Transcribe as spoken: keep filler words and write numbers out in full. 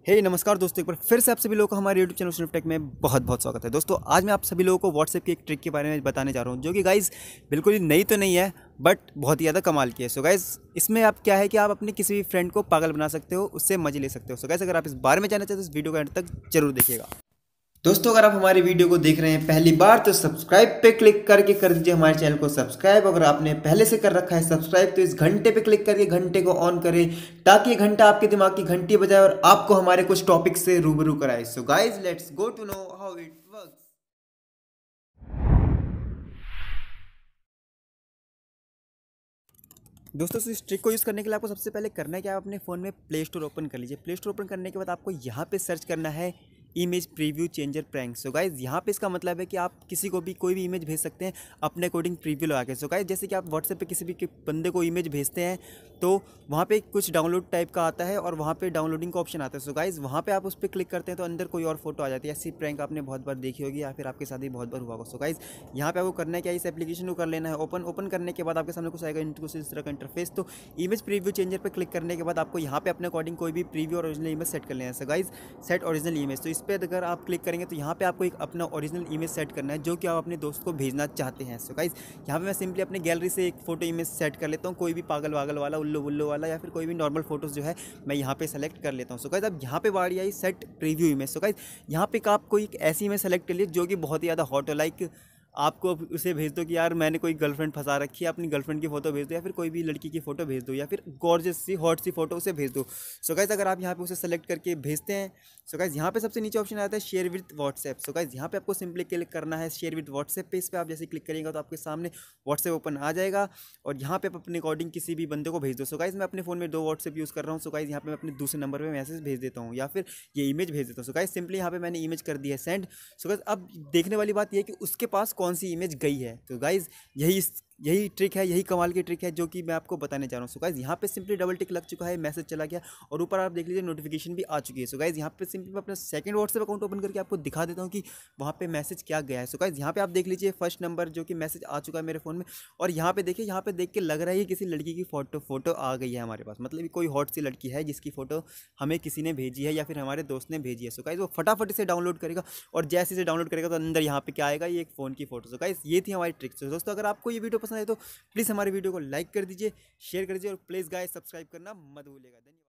हे hey, नमस्कार दोस्तों, एक बार फिर से आप सभी लोगों को हमारे यूट्यूब चैनल स्नैप टेक में बहुत बहुत स्वागत है। दोस्तों आज मैं आप सभी लोगों को व्हाट्सएप की एक ट्रिक के बारे में बताने जा रहा हूं, जो कि गाइज़ बिल्कुल ही नई तो नहीं है, बट बहुत ही ज़्यादा कमाल की है। सो गाइज़ इसमें आप क्या है कि आप अपने किसी भी फ्रेंड को पागल बना सकते हो, उससे मजे ले सकते हो। सो गाइज़ अगर आप इस बारे में जानना चाहते हो तो इस वीडियो को एंड तक जरूर देखिएगा। दोस्तों अगर आप हमारी वीडियो को देख रहे हैं पहली बार तो सब्सक्राइब पे क्लिक करके कर दीजिए हमारे चैनल को सब्सक्राइब। अगर आपने पहले से कर रखा है सब्सक्राइब तो इस घंटे पे क्लिक करके घंटे को ऑन करें, ताकि ये घंटा आपके दिमाग की घंटी बजाए और आपको हमारे कुछ टॉपिक से रूबरू कराए। So guys let's go to know how it works. दोस्तों इस ट्रिक को यूज़ करने के लिए आपको सबसे पहले करना है कि आप अपने फ़ोन में प्ले स्टोर ओपन कर लीजिए। प्ले स्टोर ओपन करने के बाद आपको यहाँ पे सर्च करना है image preview changer prank. So guys यहाँ पे इसका मतलब है कि आप किसी को भी कोई भी इमेज भेज सकते हैं अपने अकॉर्डिंग प्रीव्यू लगा के। सो गाइज जैसे कि आप व्हाट्सएप पे किसी भी बंदे को इमेज भेजते हैं तो वहाँ पे कुछ डाउनलोड टाइप का आता है और वहाँ पे डाउनलोडिंग का ऑप्शन आता है। सो गाइज वहाँ पे आप उस पर क्लिक करते हैं तो अंदर कोई और फोटो आ जाती है। ऐसी प्रैंक आपने बहुत बार देखी होगी या फिर आपके साथ ही बहुत बार हुआ होगा। सो गाइज यहाँ पे आपको करना है क्या, इस एप्लीकेशन को कर लेना है ओपन। ओपन करने के बाद आपके सामने कुछ आएगा कुछ इस तरह का इंटरफेस। तो इमेज प्रीव्यू चेंजर पर क्लिक करने के बाद आपको यहाँ पे अपने अकॉर्डिंग कोई भी प्रीव्यू और ओरिजिनल इमेज सेट कर लेना है। So guys set original image, तो इस पर अगर आप क्लिक करेंगे तो यहाँ पे आपको एक अपना ओरिजिनल इमेज सेट करना है जो कि आप अपने दोस्त को भेजना चाहते हैं। सो गाइज यहाँ पे मैं सिंपली अपने गैलरी से एक फोटो इमेज सेट कर लेता हूँ, कोई भी पागल वागल वाला, उल्लू बुल्लू वाला, या फिर कोई भी नॉर्मल फोटोज जो है मैं यहाँ पे सेलेक्ट कर लेता हूँ। सो गाइज अब यहाँ पे बारी आई set preview image. So guys यहाँ पे आप कोई एक ऐसी इमेज सेलेक्ट कर लीजिए जो कि बहुत ही ज़्यादा हॉट हो, लाइक आपको उसे भेज दो कि यार मैंने कोई गर्लफ्रेंड फंसा रखी है, अपनी गर्लफ्रेंड की फोटो भेज दो, या फिर कोई भी लड़की की फोटो भेज दो, या फिर गॉर्जियस सी हॉट सी फोटो उसे भेज दो। सो गाइज अगर आप यहाँ पे उसे सेलेक्ट करके भेजते हैं, सो गाइज यहाँ पे सबसे नीचे ऑप्शन आता है share with WhatsApp. So guys यहाँ पे आपको सिंपली क्लिक करना है शेयर विद व्हाट्सएप पे। इस पर आप जैसे क्लिक करेंगे तो आपके सामने व्हाट्सएप ओपन आ जाएगा और यहाँ पे आप अपने अकॉर्डिंग किसी भी बंदे को भेज दो। सो गाइज मैं अपने फोन में दो व्हाट्सएप यूज़ कर रहा हूँ। सो गाइज यहाँ पे मैं अपने दूसरे नंबर पर मैसेज भेज देता हूँ या फिर ये इमेज भेज देता हूँ। सो गाइज सिंपली यहाँ पे मैंने इमेज कर दी है सेंड। सो गाइज अब देखने वाली बात यह है कि उसके पास कौन सी इमेज गई है। तो गाइज यही यही ट्रिक है, यही कमाल की ट्रिक है जो कि मैं आपको बताने जा रहा हूँ। सो गाइज यहाँ पे सिंपली डबल टिक लग चुका है, मैसेज चला गया और ऊपर आप देख लीजिए नोटिफिकेशन भी आ चुकी है। सो गाइज यहाँ पे सिंपली मैं अपना सेकंड व्हाट्सएप अकाउंट ओपन करके आपको दिखा देता हूँ कि वहाँ पे मैसेज क्या गया है। सो गाइज यहाँ पे आप देख लीजिए फर्स्ट नंबर जो कि मैसेज आ चुका है मेरे फोन में, और यहाँ पे देखिए, यहाँ पे देख के लग रहा है किसी लड़की की फोटो फोटो आ गई है हमारे पास, मतलब कोई हॉट सी लड़की है जिसकी फोटो हमें किसी ने भेजी है या फिर हमारे दोस्त ने भेजी है। सो गाइज वो फटाफट से डाउनलोड करेगा और जैसे से डाउनलोड करेगा तो अंदर यहाँ पे क्या आएगा, ये एक फ़ोन की फोटो। सो गाइज ये थी हमारी ट्रिक। तो दोस्तों अगर आपको ये वीडियो पसंद आए तो प्लीज़ हमारे वीडियो को लाइक कर दीजिए, शेयर कर दीजिए और प्लीज़ गाइस सब्सक्राइब करना मत भूलिएगा। धन्यवाद।